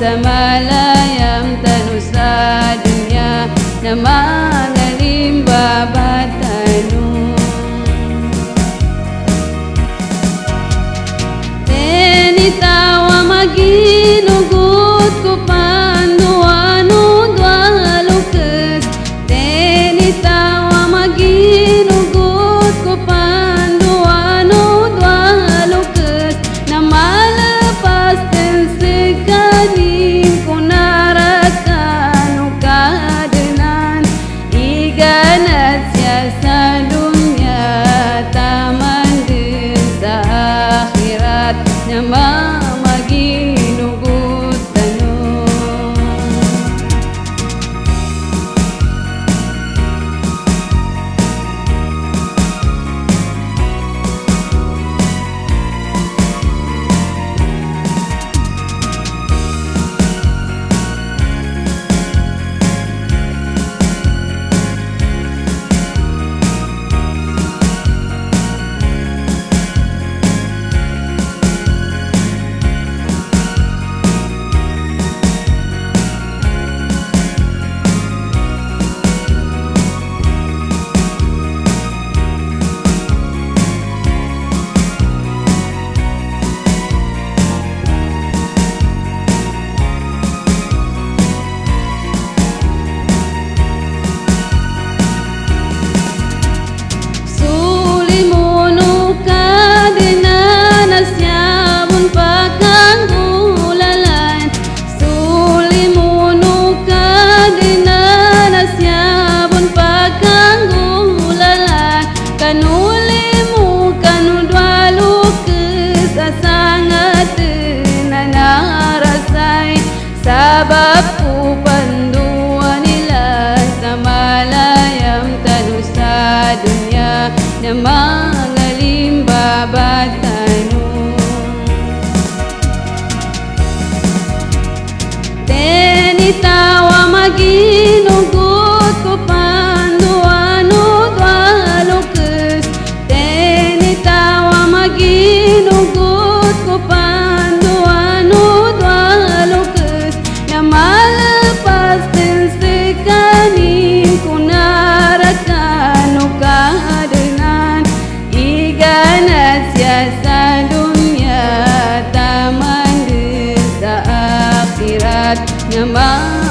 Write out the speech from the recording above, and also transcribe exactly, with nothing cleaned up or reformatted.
samalayam tanu sa dunya na magaling babatanu. Tenitawa maginugot ko panduano dwalukes. Tenitawa maginugot ko panduano dwalukes na malapas ten sekanim kunarakan ukadenan iganat siya sa dunya taman din sa akhirat na mamaginugot tanong. Sabab ku panduan nila sa malayam tanu sa dunya na magaling babatanu. Tenitawa maginugot ko panduano dwalukes. Tenitawa maginugot ko panduano dwalukes na malapas din sekanim kunarakan ukadenan iganat siya sa dunya taman din sa akhirat na